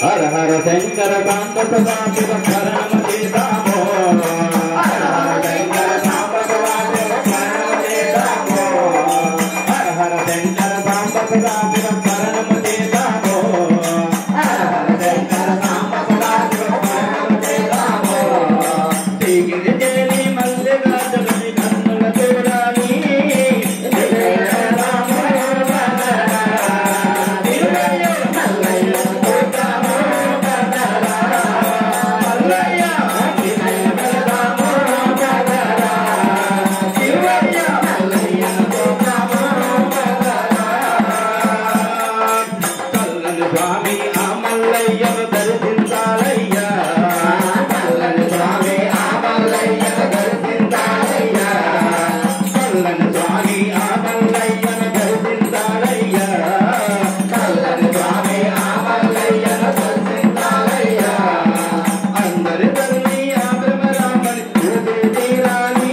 हर हर शंकर कांत सदा शिव शरणम देतामो हर हर शंकर कांत सदा शिव शरणम देतामो हर हर शंकर कांत सदा शिव शरणम देतामो हर हर शंकर कांत सदा शिव शरणम देतामो శ్రీగిరి జయని మల్లికార్జునుని కన్నుల చూడాలి స్వామి ఆ మల్లయ్యను దర్శించాలయ్యా చల్లని స్వామి ఆ మల్లయ్యను దర్శించాలయ్యా చల్లని స్వామి ఆ మల్లయ్యను దర్శించాలయ్యా చల్లని స్వామి ఆ మల్లయ్యను దర్శించాలయ్యా అందరి తల్లి ఆ బ్రహ్మరామని చూపి తీరాలి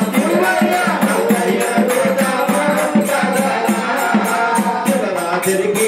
Did